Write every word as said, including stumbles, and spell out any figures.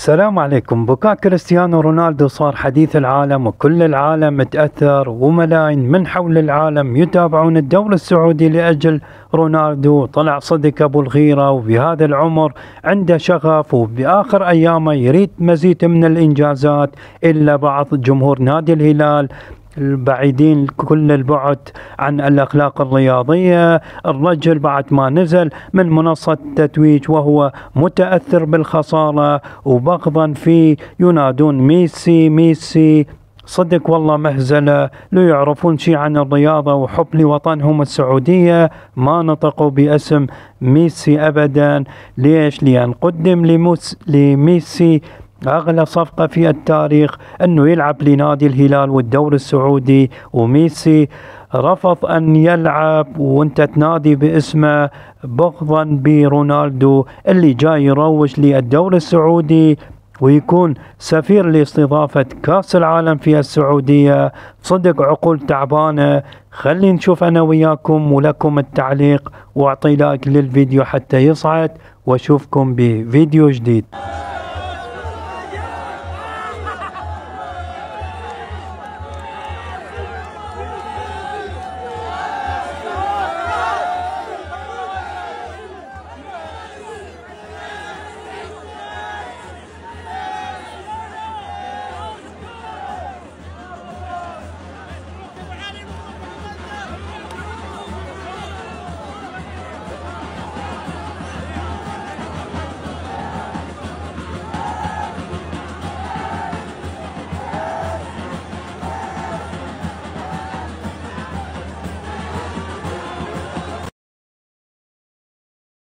السلام عليكم. بكاء كريستيانو رونالدو صار حديث العالم، وكل العالم متأثر، وملايين من حول العالم يتابعون الدوري السعودي لأجل رونالدو. طلع صدق أبو الغيرة، وبهذا العمر عنده شغف، وبآخر أيامه يريد مزيد من الإنجازات. إلا بعض جمهور نادي الهلال البعيدين كل البعد عن الأخلاق الرياضية. الرجل بعد ما نزل من منصة التتويج وهو متأثر بالخسارة وبغضا فيه ينادون ميسي ميسي. صدق والله مهزلة، لو يعرفون شيء عن الرياضة وحب لوطنهم السعودية ما نطقوا باسم ميسي أبدا. ليش؟ لأن قدم لميسي أغلى صفقة في التاريخ أنه يلعب لنادي الهلال والدوري السعودي، وميسي رفض أن يلعب وانت تنادي باسمه بغضا برونالدو اللي جاي يروج للدوري السعودي ويكون سفير لاستضافة كأس العالم في السعودية. صدق عقول تعبانة. خلي نشوف أنا وياكم ولكم التعليق، واعطي لايك للفيديو حتى يصعد، واشوفكم بفيديو جديد.